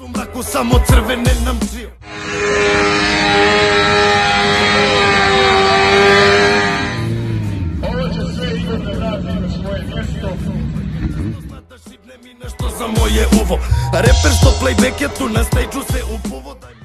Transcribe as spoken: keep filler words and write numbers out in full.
U mraku samo crvene nam čio. Ovo će sve isto da vrati na svoje mjesto. Da šibne mi nešto za moje uvo. Reper što playback je tu na stage-u se upuvo.